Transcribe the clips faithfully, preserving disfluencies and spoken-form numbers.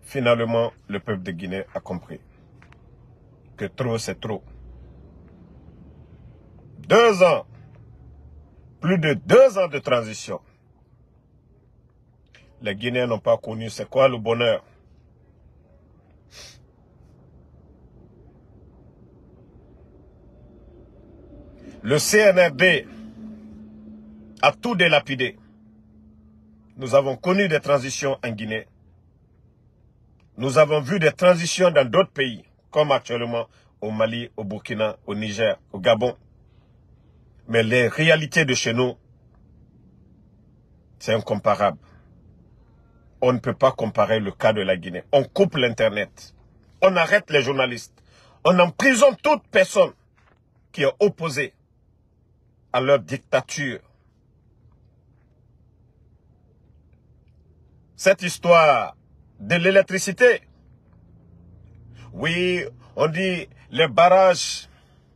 Finalement, le peuple de Guinée a compris que trop, c'est trop. Deux ans, plus de deux ans de transition. Les Guinéens n'ont pas connu c'est quoi le bonheur. Le C N R D a tout délapidé. Nous avons connu des transitions en Guinée. Nous avons vu des transitions dans d'autres pays, comme actuellement au Mali, au Burkina, au Niger, au Gabon. Mais les réalités de chez nous, c'est incomparable. On ne peut pas comparer le cas de la Guinée. On coupe l'Internet. On arrête les journalistes. On emprisonne toute personne qui est opposée à leur dictature. Cette histoire de l'électricité, oui, on dit les barrages,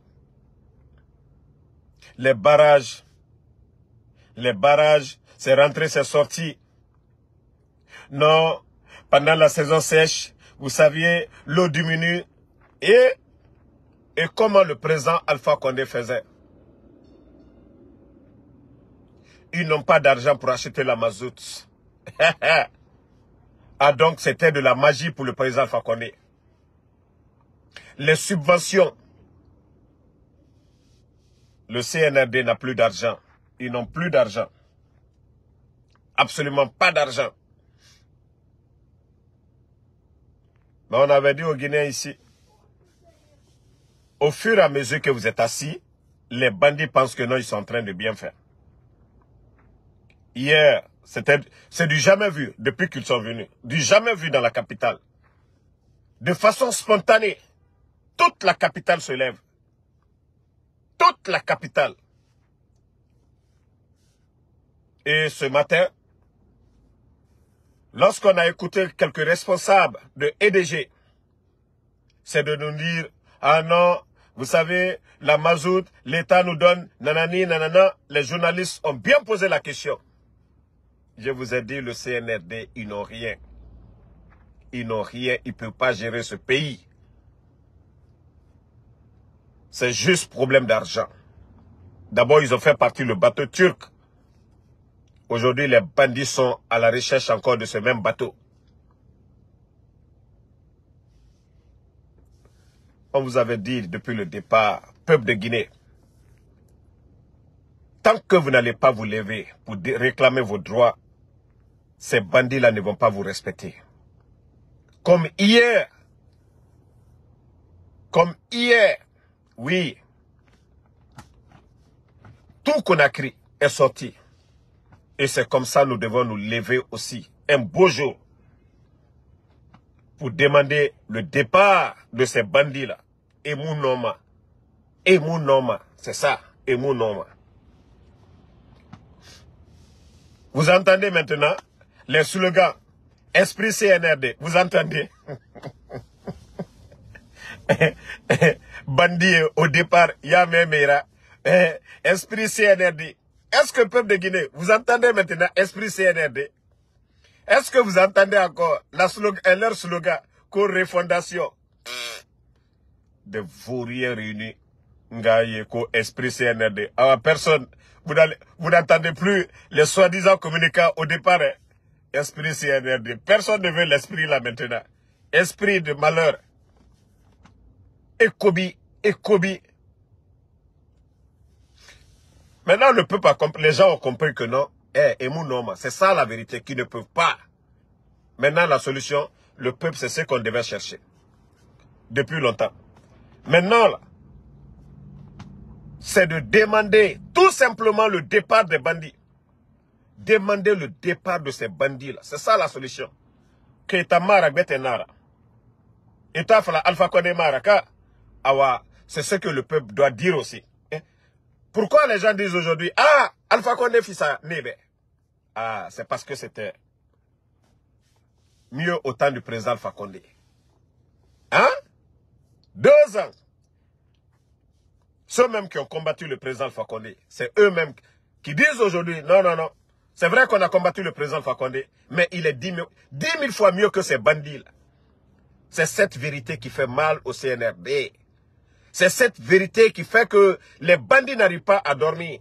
les barrages, les barrages, c'est rentré, c'est sorti. Non, pendant la saison sèche, vous saviez, l'eau diminue. Et, et comment le président Alpha Condé faisait? Ils n'ont pas d'argent pour acheter la mazout. Ah donc c'était de la magie pour le président Alpha Condé. Les subventions. Le C N R D n'a plus d'argent. Ils n'ont plus d'argent. Absolument pas d'argent. Mais on avait dit aux Guinéens ici, au fur et à mesure que vous êtes assis, les bandits pensent que non, ils sont en train de bien faire. Hier, c'est du jamais vu depuis qu'ils sont venus. Du jamais vu dans la capitale. De façon spontanée, toute la capitale se lève. Toute la capitale. Et ce matin, lorsqu'on a écouté quelques responsables de E D G, c'est de nous dire, ah non, vous savez, la mazout, l'État nous donne, nanani, nanana, les journalistes ont bien posé la question. Je vous ai dit, le C N R D, ils n'ont rien. Ils n'ont rien, ils ne peuvent pas gérer ce pays. C'est juste problème d'argent. D'abord, ils ont fait partie le bateau turc. Aujourd'hui, les bandits sont à la recherche encore de ce même bateau. On vous avait dit depuis le départ, peuple de Guinée, tant que vous n'allez pas vous lever pour réclamer vos droits, ces bandits-là ne vont pas vous respecter. Comme hier, comme hier, oui, tout Conakry est sorti. Et c'est comme ça que nous devons nous lever aussi, un beau jour, pour demander le départ de ces bandits-là. Et mon nom, et mon nom, c'est ça, et mon nom. Vous entendez maintenant les slogans, esprit C N R D, vous entendez? Bandit au départ, Yamemera, esprit C N R D. Est-ce que le peuple de Guinée, vous entendez maintenant esprit C N R D? Est-ce que vous entendez encore la slogan, leur slogan, co-refondation? De vauriens réunis, Ngaye, co-esprit C N R D. Alors personne, vous n'entendez plus les soi-disant communicants au départ, hein? Esprit C N R D. Personne ne veut l'esprit là maintenant. Esprit de malheur. Ekobi, Ekobi. Maintenant, le peuple a compris, les gens ont compris que non, eh, et mon nom, c'est ça la vérité, qu'ils ne peuvent pas. Maintenant, la solution, le peuple, c'est ce qu'on devait chercher. Depuis longtemps. Maintenant, là, c'est de demander tout simplement le départ des bandits. Demander le départ de ces bandits-là. C'est ça la solution. Que Eta Mara Betenara. Eta Fala Alpha Condé Maraka. Awa, c'est ce que le peuple doit dire aussi. Pourquoi les gens disent aujourd'hui, ah, Alpha Condé fit ça, Nébé. Ah, c'est parce que c'était mieux au temps du président Alpha Condé. Hein? Deux ans. Ceux-mêmes qui ont combattu le président Alpha Condé, c'est eux-mêmes qui disent aujourd'hui, non, non, non. C'est vrai qu'on a combattu le président Alpha Condé, mais il est dix mille fois mieux que ces bandits-là. C'est cette vérité qui fait mal au C N R D. C'est cette vérité qui fait que les bandits n'arrivent pas à dormir.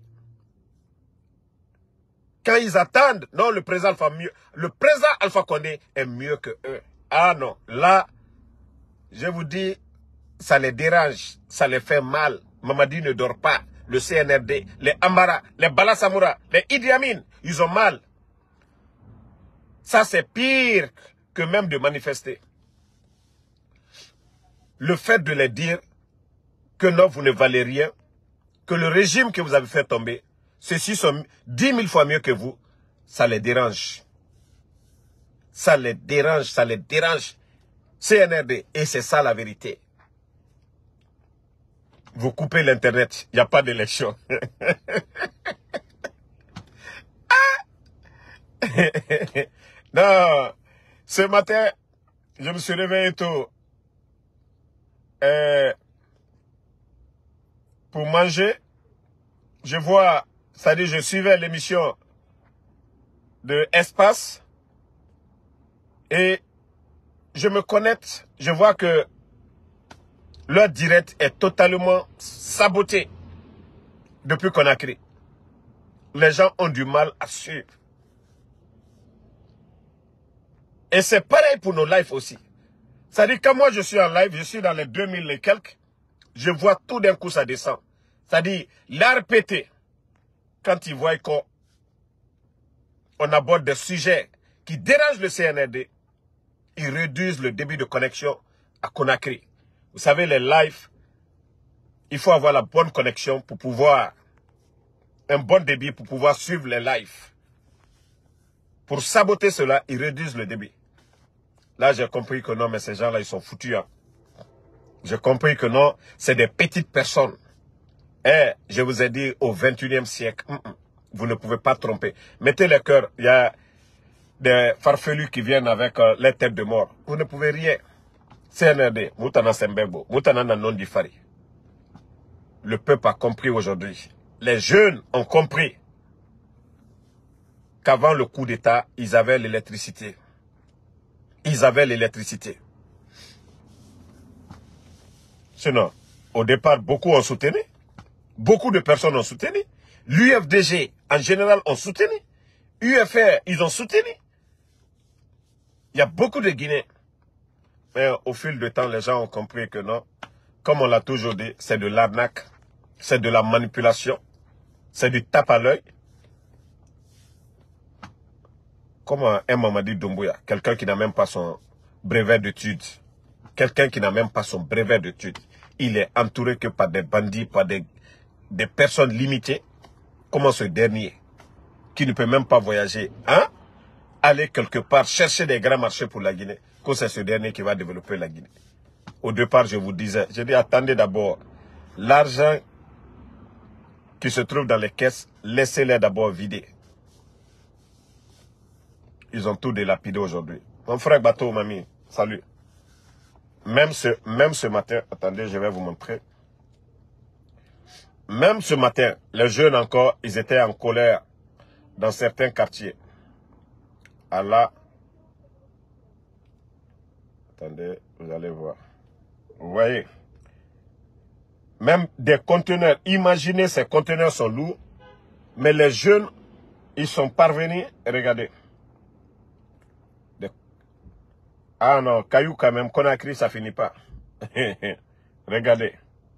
Quand ils attendent, non, le président Alpha, mieux, le président Alpha Condé est mieux que eux. Ah non, là, je vous dis, ça les dérange, ça les fait mal. Mamadi ne dort pas. Le C N R D, les Amara, les Bala Samoura, les Idi Amin, ils ont mal. Ça, c'est pire que même de manifester. Le fait de les dire que non, vous ne valez rien, que le régime que vous avez fait tomber, ceux-ci sont dix mille fois mieux que vous, ça les dérange. Ça les dérange, ça les dérange. C N R D, et c'est ça la vérité. Vous coupez l'Internet, il n'y a pas d'élection. Non, ce matin, je me suis réveillé tôt euh, pour manger. Je vois, c'est-à-dire je suivais l'émission de Espace et je me connecte, je vois que leur direct est totalement saboté depuis Conakry. Les gens ont du mal à suivre. Et c'est pareil pour nos lives aussi. C'est-à-dire quand moi je suis en live, je suis dans les deux mille et quelques, je vois tout d'un coup ça descend. C'est-à-dire l'R P T, quand ils voient qu'on on aborde des sujets qui dérangent le C N R D, ils réduisent le débit de connexion à Conakry. Vous savez, les lives, il faut avoir la bonne connexion pour pouvoir, un bon débit pour pouvoir suivre les lives. Pour saboter cela, ils réduisent le débit. Là, j'ai compris que non, mais ces gens-là, ils sont foutus. Hein. J'ai compris que non, c'est des petites personnes. Eh, je vous ai dit, au vingt et unième siècle, mm -mm, vous ne pouvez pas tromper. Mettez le cœur, il y a des farfelus qui viennent avec euh, les têtes de mort. Vous ne pouvez rien. C N R D, Moutana Sembebo, Moutana Nanon Difari. Le peuple a compris aujourd'hui. Les jeunes ont compris qu'avant le coup d'État, ils avaient l'électricité. Ils avaient l'électricité. Sinon, au départ, beaucoup ont soutenu. Beaucoup de personnes ont soutenu. L'U F D G, en général, ont soutenu. U F R, ils ont soutenu. Il y a beaucoup de Guinéens. Mais au fil du temps, les gens ont compris que non. Comme on l'a toujours dit, c'est de l'arnaque. C'est de la manipulation. C'est du tape à l'œil. Comme un Mamadi Doumbouya, quelqu'un qui n'a même pas son brevet d'études. Quelqu'un qui n'a même pas son brevet d'études. Il est entouré que par des bandits, par des, des personnes limitées. Comment ce dernier, qui ne peut même pas voyager, hein, aller quelque part chercher des grands marchés pour la Guinée, que c'est ce dernier qui va développer la Guinée. Au départ, je vous disais, je dis attendez d'abord, l'argent qui se trouve dans les caisses, laissez-les d'abord vider. Ils ont tout délapidé aujourd'hui. Mon frère Bateau, mamie, salut. Même ce, même ce matin, attendez, je vais vous montrer. Même ce matin, les jeunes encore, ils étaient en colère dans certains quartiers. Allah. Attendez, vous allez voir. Vous voyez. Même des conteneurs. Imaginez, ces conteneurs sont lourds. Mais les jeunes, ils sont parvenus. Regardez. Des... Ah non, caillou quand même. Conakry, ça finit pas. Regardez.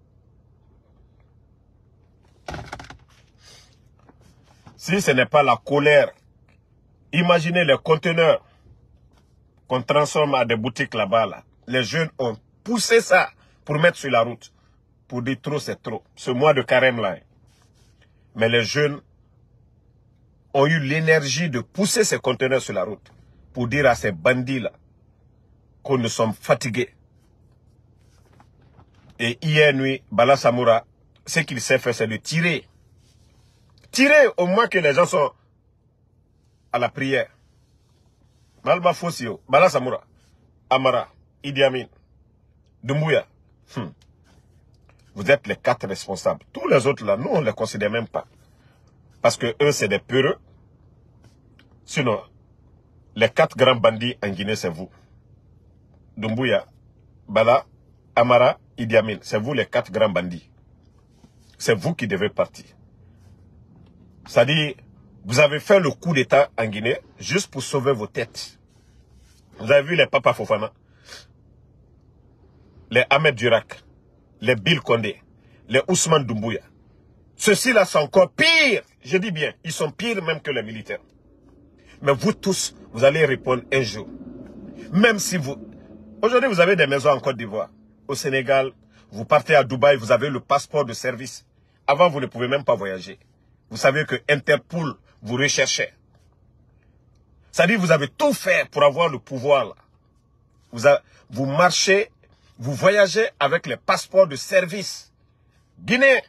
Si ce n'est pas la colère, imaginez les conteneurs qu'on transforme à des boutiques là-bas. Là. Les jeunes ont poussé ça pour mettre sur la route. Pour dire trop, c'est trop. Ce mois de carême là. Mais les jeunes ont eu l'énergie de pousser ces conteneurs sur la route. Pour dire à ces bandits là qu'on nous sommes fatigués. Et hier nuit, Bala Samoura, ce qu'il sait faire, c'est de tirer. Tirer au moins que les gens sont à la prière. Malba Fossio, Bala Samoura, Amara, Idi Amin, Doumbouya. Hmm. Vous êtes les quatre responsables. Tous les autres là, nous on ne les considère même pas. Parce que eux c'est des peureux. Sinon, les quatre grands bandits en Guinée c'est vous. Doumbouya, Bala, Amara, Idi Amin. C'est vous les quatre grands bandits. C'est vous qui devez partir. C'est-à-dire, vous avez fait le coup d'État en Guinée juste pour sauver vos têtes. Vous avez vu les Papa Fofana, les Ahmed Durak, les Bill Condé, les Ousmane Doumbouya. Ceux-ci-là sont encore pires. Je dis bien, ils sont pires même que les militaires. Mais vous tous, vous allez répondre un jour. Même si vous... Aujourd'hui, vous avez des maisons en Côte d'Ivoire. Au Sénégal, vous partez à Dubaï, vous avez le passeport de service. Avant, vous ne pouvez même pas voyager. Vous savez que Interpol vous recherchait. C'est-à-dire vous avez tout fait pour avoir le pouvoir. Là. Vous, a, vous marchez, vous voyagez avec les passeports de service. Guinée.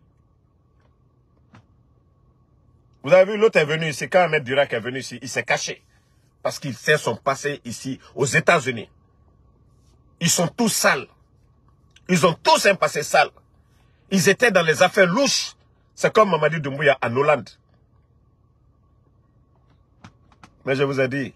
Vous avez vu, l'autre est venu ici, quand Ahmed Durak est venu ici, il s'est caché. Parce qu'il sait son passé ici, aux États-Unis. Ils sont tous sales. Ils ont tous un passé sale. Ils étaient dans les affaires louches. C'est comme Mamadi Doumbouya en Hollande. Mais je vous ai dit,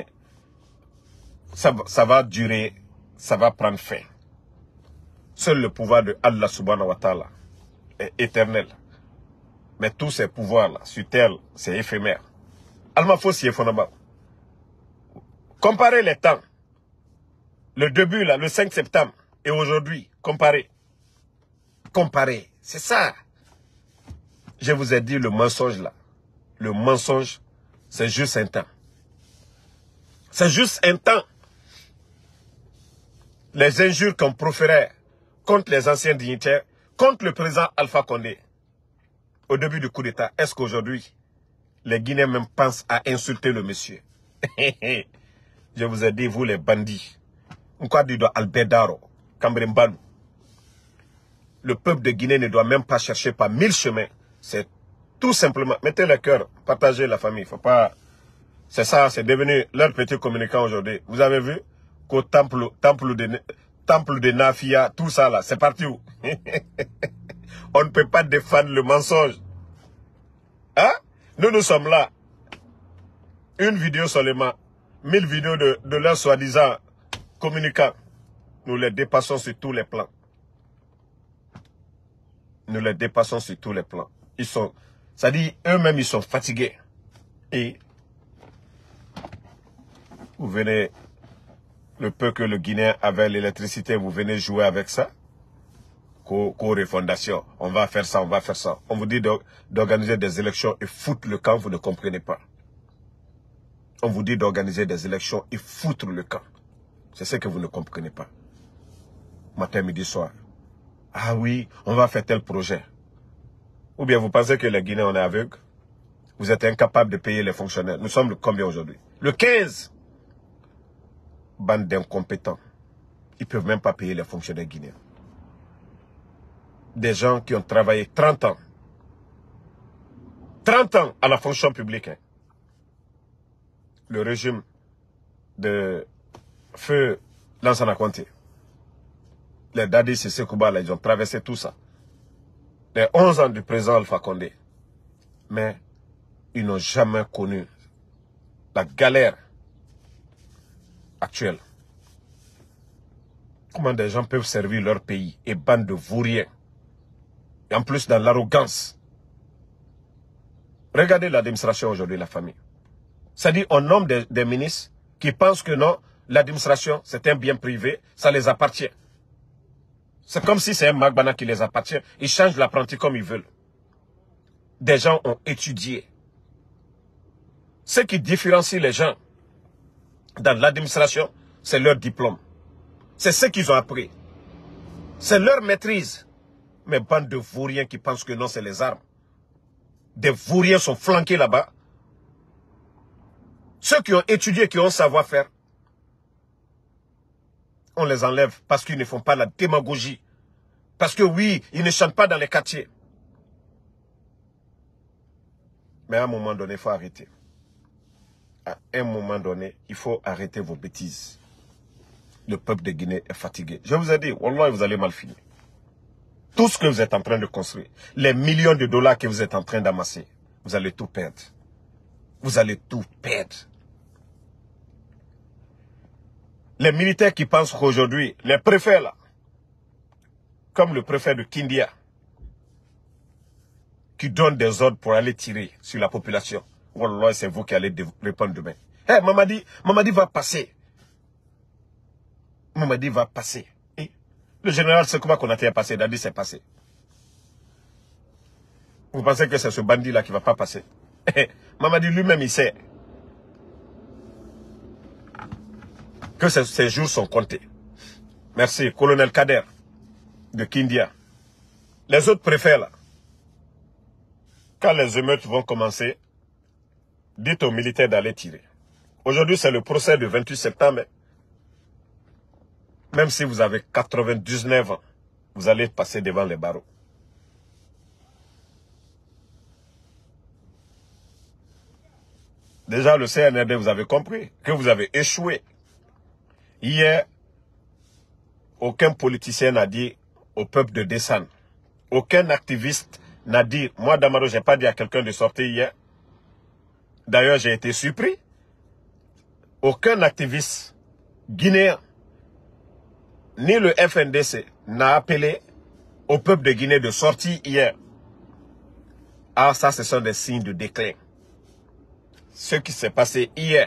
ça, ça va durer, ça va prendre fin. Seul le pouvoir de Allah subhanahu wa ta'ala est éternel. Mais tous ces pouvoirs-là, sur terre, c'est éphémère. Alma Fossi et Fonaba. Comparez les temps. Le début, là, le cinq septembre, et aujourd'hui, comparez. Comparez. C'est ça. Je vous ai dit le mensonge, là. Le mensonge, c'est juste un temps. C'est juste un temps. Les injures qu'on proférait contre les anciens dignitaires, contre le président Alpha Condé, au début du coup d'État, est-ce qu'aujourd'hui, les Guinéens même pensent à insulter le monsieur? Je vous ai dit, vous les bandits. Le peuple de Guinée ne doit même pas chercher par mille chemins. C'est tout simplement, mettez le cœur, partagez la famille. Faut pas... C'est ça, c'est devenu leur petit communicant aujourd'hui. Vous avez vu qu'au temple, temple, de, temple de Nafia, tout ça là, c'est parti où? On ne peut pas défendre le mensonge. Hein? Nous, nous sommes là. Une vidéo seulement, mille vidéos de, de leur soi-disant communicants. Nous les dépassons sur tous les plans. Nous les dépassons sur tous les plans. Ils sont, ça dit, eux-mêmes, ils sont fatigués. Et vous venez, le peu que le Guinéen avait l'électricité, vous venez jouer avec ça. Co-refondation. On va faire ça, on va faire ça. On vous dit d'organiser des élections et foutre le camp, vous ne comprenez pas. On vous dit d'organiser des élections et foutre le camp. C'est ce que vous ne comprenez pas. Matin, midi, soir. Ah oui, on va faire tel projet. Ou bien vous pensez que les Guinéens, on est aveugles? Vous êtes incapables de payer les fonctionnaires. Nous sommes le combien aujourd'hui? Le quinze. Bande d'incompétents. Ils ne peuvent même pas payer les fonctionnaires guinéens. Des gens qui ont travaillé trente ans. trente ans à la fonction publique. Hein. Le régime de Feu Lansana Conté. Les Dadi Sissé Kouba, ils ont traversé tout ça. Les onze ans du président Alpha Condé. Mais ils n'ont jamais connu la galère actuelle. Comment des gens peuvent servir leur pays et bande de vauriens. Et en plus dans l'arrogance. Regardez l'administration aujourd'hui, la famille. C'est-à-dire on nomme des, des ministres qui pensent que non, l'administration c'est un bien privé, ça les appartient. C'est comme si c'est un Magbana qui les appartient. Ils changent l'apprenti comme ils veulent. Des gens ont étudié. Ce qui différencie les gens dans l'administration, c'est leur diplôme. C'est ce qu'ils ont appris. C'est leur maîtrise. Mais bande de vauriens qui pensent que non, c'est les armes. Des vauriens sont flanqués là-bas. Ceux qui ont étudié, qui ont savoir-faire, on les enlève parce qu'ils ne font pas la démagogie. Parce que oui, ils ne chantent pas dans les quartiers. Mais à un moment donné, il faut arrêter. À un moment donné, il faut arrêter vos bêtises. Le peuple de Guinée est fatigué. Je vous ai dit, wallah, vous allez mal finir. Tout ce que vous êtes en train de construire, les millions de dollars que vous êtes en train d'amasser, vous allez tout perdre. Vous allez tout perdre. Les militaires qui pensent qu'aujourd'hui, les préfets là, comme le préfet de Kindia, qui donne des ordres pour aller tirer sur la population. Wallah, c'est vous qui allez répondre demain. Hé, hey, Mamadi, Mamadi va passer. Mamadi va passer. Et le général Sekouba Konaté est passé, Dadi c'est passé. Vous pensez que c'est ce bandit-là qui ne va pas passer? Mamadi lui-même, il sait que ces, ces jours sont comptés. Merci, colonel Kader de Kindia. Les autres préfets là, quand les émeutes vont commencer, dites aux militaires d'aller tirer. Aujourd'hui, c'est le procès du vingt-huit septembre. Même si vous avez quatre-vingt-dix-neuf ans, vous allez passer devant les barreaux. Déjà, le C N R D, vous avez compris que vous avez échoué. Hier, aucun politicien n'a dit au peuple de descendre. Aucun activiste n'a dit, moi Damaro, je n'ai pas dit à quelqu'un de sortir hier. D'ailleurs, j'ai été surpris. Aucun activiste guinéen, ni le F N D C, n'a appelé au peuple de Guinée de sortir hier. Ah, ça, ce sont des signes de déclin. Ce qui s'est passé hier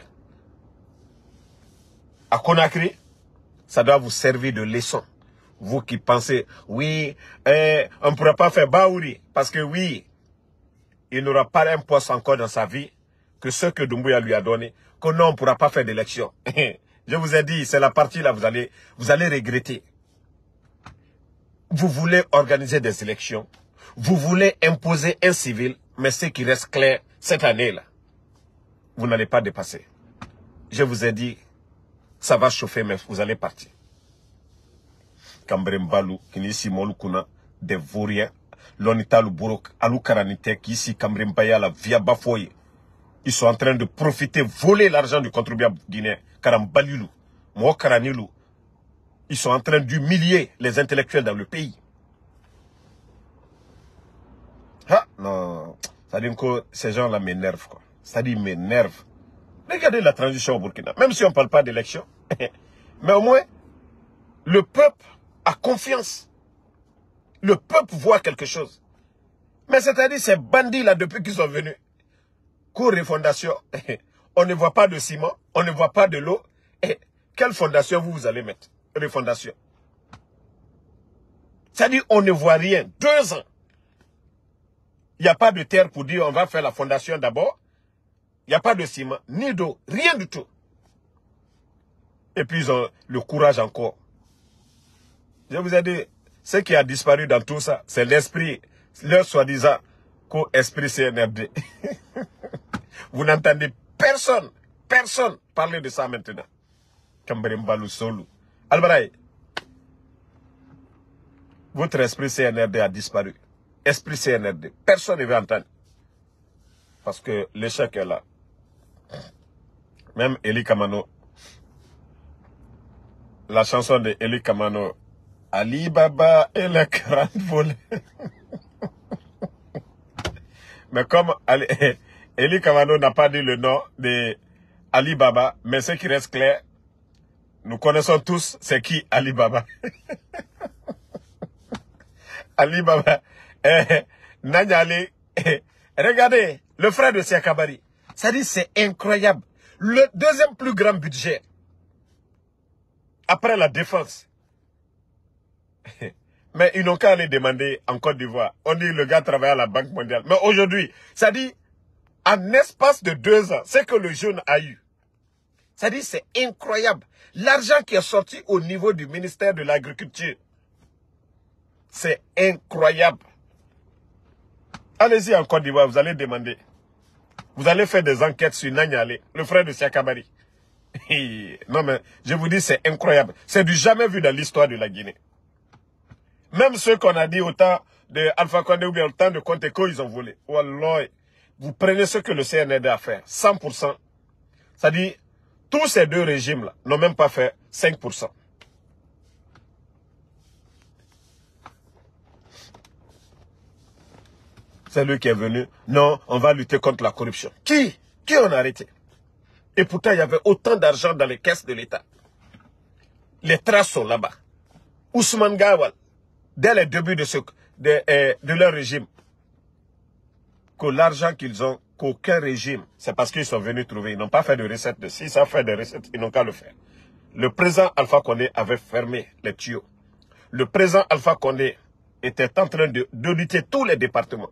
à Conakry, ça doit vous servir de leçon. Vous qui pensez, oui, eh, on ne pourra pas faire Baouri, parce que oui, il n'aura pas un poste encore dans sa vie que ce que Doumbouya lui a donné, que non, on ne pourra pas faire d'élection. Je vous ai dit, c'est la partie là, vous allez, vous allez regretter. Vous voulez organiser des élections, vous voulez imposer un civil, mais ce qui reste clair, cette année-là, vous n'allez pas dépasser. Je vous ai dit, ça va chauffer, mais vous allez partir. Kambrembalou, Kinisi Molukuna, des Vauriens, Lonitalu Borok, Alou Karanite, qui ici Kambrembaya, la Via Bafoye. Ils sont en train de profiter, voler l'argent du contribuable guinéen, Karambalilou, Mo Karanilou. Ils sont en train d'humilier les intellectuels dans le pays. Ah, non. Ça dit que ces gens-là m'énervent, quoi. Ça dit m'énervent. Regardez la transition au Burkina. Même si on ne parle pas d'élection. Mais au moins, le peuple a confiance. Le peuple voit quelque chose. Mais c'est-à-dire ces bandits-là, depuis qu'ils sont venus, cours et fondation, on ne voit pas de ciment, on ne voit pas de l'eau. Quelle fondation vous, vous allez mettre? Les fondations. C'est-à-dire on ne voit rien. Deux ans. Il n'y a pas de terre pour dire on va faire la fondation d'abord. Il n'y a pas de ciment, ni d'eau, rien du tout. Et puis ils ont le courage encore. Je vous ai dit, ce qui a disparu dans tout ça, c'est l'esprit, leur soi-disant co-esprit C N R D. Vous n'entendez personne, personne parler de ça maintenant. Kambrembalou Solou. Albaraï, votre esprit C N R D a disparu. Esprit C N R D. Personne ne veut entendre. Parce que l'échec est là. Même Eli Kamano, la chanson de Eli Kamano, Ali Baba et la quarante volée. Mais comme Ali, Eli Kamano n'a pas dit le nom de Ali Baba, mais ce qui reste clair, nous connaissons tous c'est qui Ali Baba. Ali Baba, eh, Nanyali, eh, regardez, le frère de Siakabari, ça dit c'est incroyable. Le deuxième plus grand budget, après la défense. Mais ils n'ont qu'à aller demander en Côte d'Ivoire. On dit le gars travaille à la Banque mondiale. Mais aujourd'hui, ça dit, en espace de deux ans, c'est que le jeune a eu. Ça dit, c'est incroyable. L'argent qui est sorti au niveau du ministère de l'Agriculture, c'est incroyable. Allez-y en Côte d'Ivoire, vous allez demander. Vous allez faire des enquêtes sur Nanyale, le frère de Siakabari. Non mais, je vous dis, c'est incroyable. C'est du jamais vu dans l'histoire de la Guinée. Même ceux qu'on a dit au temps de Alpha Condé ou bien au temps de Conte Ko, ils ont volé. Wallah, vous prenez ce que le C N R D a fait, cent pour cent. C'est-à-dire, tous ces deux régimes-là n'ont même pas fait cinq pour cent. C'est lui qui est venu. Non, on va lutter contre la corruption. Qui? Qui on a arrêté? Et pourtant, il y avait autant d'argent dans les caisses de l'État. Les traces sont là-bas. Ousmane Gawal, dès le début de, ce, de, euh, de leur régime, que l'argent qu'ils ont, qu'aucun régime, c'est parce qu'ils sont venus trouver. Ils n'ont pas fait de recettes. De, si ça fait des recettes, ils n'ont qu'à le faire. Le président Alpha Condé avait fermé les tuyaux. Le président Alpha Condé était en train d'auditer tous les départements.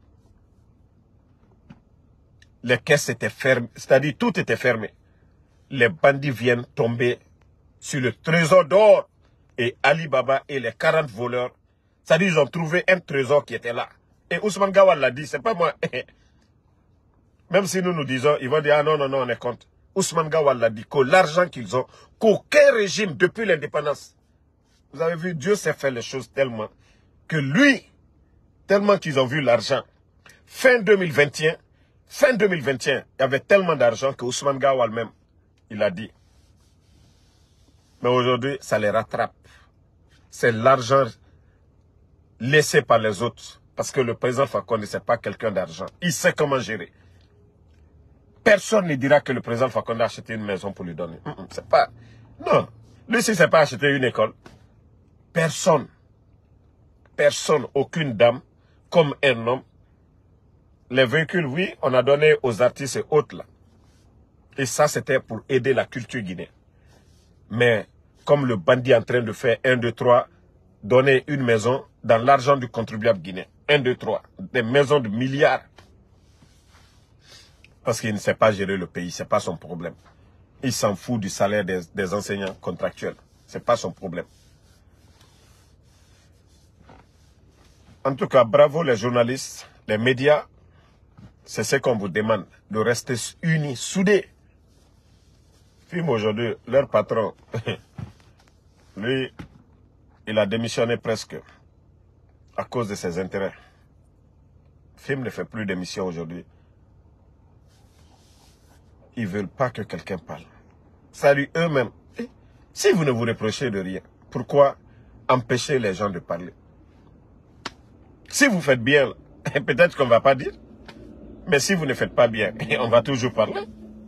Les caisses étaient fermées, c'est-à-dire tout était fermé. Les bandits viennent tomber sur le trésor d'or et Ali Baba et les quarante voleurs. C'est-à-dire ils ont trouvé un trésor qui était là. Et Ousmane Gawal l'a dit, c'est pas moi. Même si nous nous disons, ils vont dire, ah non, non, non, on est contre. Ousmane Gawal l'a dit, que l'argent qu'ils ont, qu'aucun régime depuis l'indépendance. Vous avez vu, Dieu sait faire les choses tellement que lui, tellement qu'ils ont vu l'argent. Fin deux mille vingt et un, fin deux mille vingt et un, il y avait tellement d'argent que Ousmane Gawal même, il a dit. Mais aujourd'hui, ça les rattrape. C'est l'argent laissé par les autres. Parce que le président Fakonde, ce n'est pas quelqu'un d'argent. Il sait comment gérer. Personne ne dira que le président Fakonde a acheté une maison pour lui donner. Mm -mm, c'est pas... Non. Lui, si ce n'est pas acheter une école, personne, personne, aucune dame, comme un homme, les véhicules, oui, on a donné aux artistes et autres là. Et ça, c'était pour aider la culture guinéenne. Mais comme le bandit est en train de faire un, deux, trois, donner une maison dans l'argent du contribuable guinéen. un, deux, trois. Des maisons de milliards. Parce qu'il ne sait pas gérer le pays. Ce n'est pas son problème. Il s'en fout du salaire des, des enseignants contractuels. Ce n'est pas son problème. En tout cas, bravo les journalistes, les médias. C'est ce qu'on vous demande. De rester unis, soudés. Film aujourd'hui, leur patron, lui, il a démissionné presque à cause de ses intérêts. Film ne fait plus d'émission aujourd'hui. Ils ne veulent pas que quelqu'un parle. Salut eux-mêmes. Si vous ne vous reprochez de rien, pourquoi empêcher les gens de parler? Si vous faites bien, peut-être qu'on ne va pas dire. Mais si vous ne faites pas bien, on va toujours parler.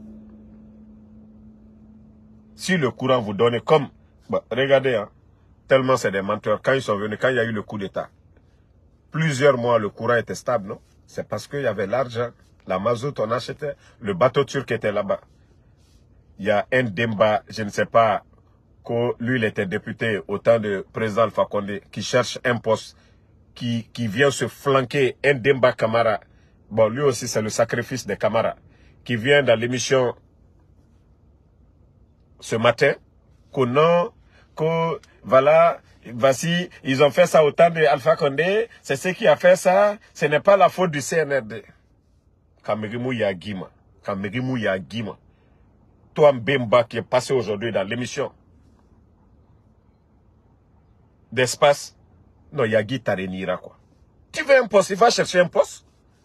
Si le courant vous donne comme... Bah, regardez, hein, tellement c'est des menteurs. Quand ils sont venus, quand il y a eu le coup d'État, plusieurs mois, le courant était stable, non? C'est parce qu'il y avait l'argent, la mazout, on achetait, le bateau turc était là-bas. Il y a un Demba, je ne sais pas, que lui, il était député au temps de président Alpha Condé, qui cherche un poste, qui, qui vient se flanquer, un Demba Camara. Bon, lui aussi, c'est le sacrifice des Camara, qui vient dans l'émission ce matin, que non, que voilà, voici, ils ont fait ça au temps d'Alpha Condé, c'est ce qui a fait ça, ce n'est pas la faute du C N R D. Kamerimu Yagima, Kamerimu Yagima, toi Mbemba qui est passé aujourd'hui dans l'émission d'espace, non, Yagi Tarenira quoi. Tu veux un poste, il va chercher un poste.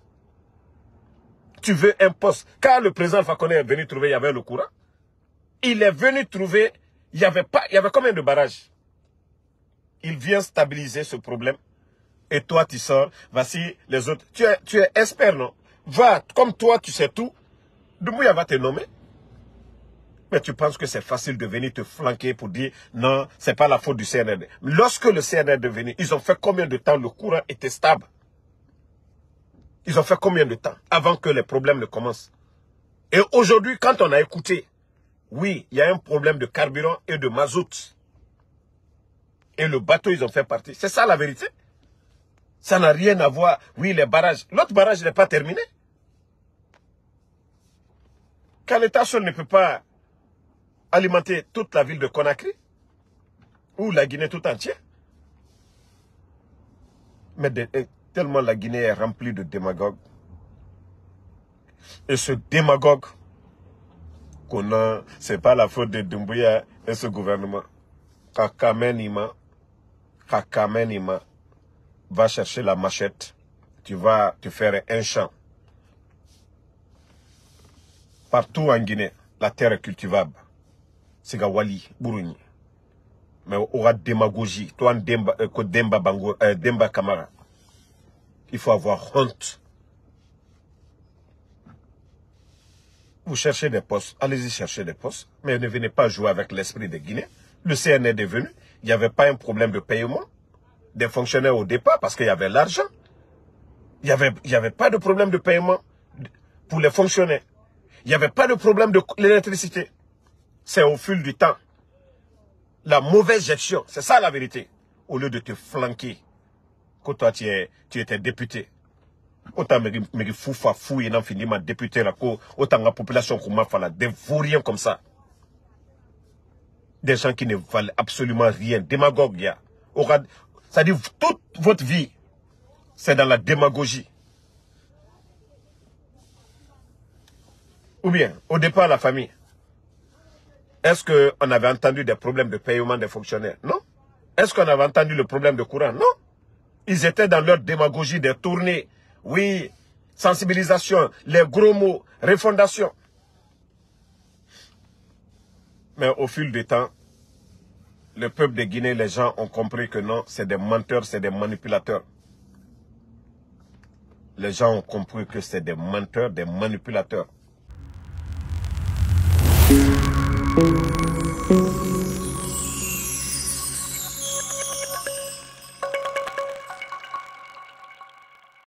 Tu veux un poste. Quand le président Alpha Condé est venu trouver, il y avait le courant. Il est venu trouver, il y avait pas, il y avait combien de barrages? Il vient stabiliser ce problème. Et toi, tu sors, voici les autres. Tu es, tu es expert, non? Va, comme toi, tu sais tout. Doumbouya va te nommer. Mais tu penses que c'est facile de venir te flanquer pour dire, non, c'est pas la faute du C N R D. Lorsque le C N R D est venu, ils ont fait combien de temps le courant était stable? Ils ont fait combien de temps avant que les problèmes ne commencent? Et aujourd'hui, quand on a écouté, oui, il y a un problème de carburant et de mazout. Et le bateau, ils ont fait partie. C'est ça la vérité. Ça n'a rien à voir. Oui, les barrages. L'autre barrage n'est pas terminé. Quand l'État seul ne peut pas alimenter toute la ville de Conakry, ou la Guinée tout entière. Mais de, tellement la Guinée est remplie de démagogues. Et ce démagogue, qu'on a, c'est pas la faute de Doumbouya et ce gouvernement. Kakamenima, Kakamenima va chercher la machette. Tu vas te faire un champ. Partout en Guinée, la terre est cultivable. C'est Gawali, Buruni. Mais il y aura démagogie. Toi, Demba, euh, Demba, Bango, euh, Demba Camara. Il faut avoir honte. Vous cherchez des postes, allez-y chercher des postes. Mais ne venez pas jouer avec l'esprit de Guinée. Le C N R D est venu, il n'y avait pas un problème de paiement des fonctionnaires au départ parce qu'il y avait l'argent. Il n'y avait, il y avait pas de problème de paiement pour les fonctionnaires. Il n'y avait pas de problème de l'électricité. C'est au fil du temps. La mauvaise gestion, c'est ça la vérité. Au lieu de te flanquer, que toi tu, es, tu étais député. Autant me foufa fouille n'en finit ma député là, autant la population qu'on m'a fait des vauriens comme ça. Des gens qui ne valent absolument rien. Démagogue, il y a. C'est-à-dire, toute votre vie, c'est dans la démagogie. Ou bien, au départ, la famille. Est-ce qu'on avait entendu des problèmes de paiement des fonctionnaires? Non. Est-ce qu'on avait entendu le problème de courant? Non. Ils étaient dans leur démagogie, des tournées. Oui, sensibilisation, les gros mots, refondation. Mais au fil du temps, le peuple de Guinée, les gens ont compris que non, c'est des menteurs, c'est des manipulateurs. Les gens ont compris que c'est des menteurs, des manipulateurs.